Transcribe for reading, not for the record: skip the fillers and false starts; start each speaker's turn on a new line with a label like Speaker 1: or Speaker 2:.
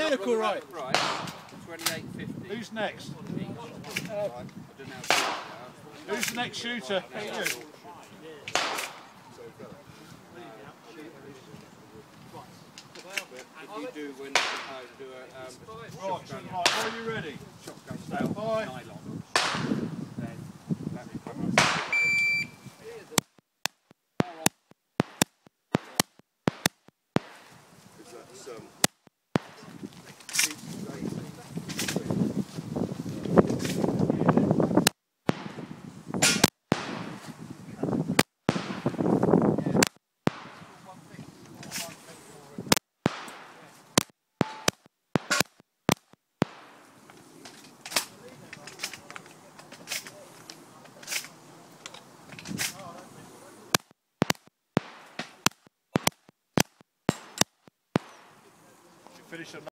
Speaker 1: vehicle, right?
Speaker 2: Right. 28.50.
Speaker 1: Who's next?
Speaker 2: I don't know.
Speaker 1: Who's the next shooter? You.
Speaker 2: If you do win, do a shotgun.
Speaker 1: Right, are you ready?
Speaker 2: Shotgun
Speaker 1: Stand by.
Speaker 2: nylon. Then that will come up.
Speaker 1: Finish at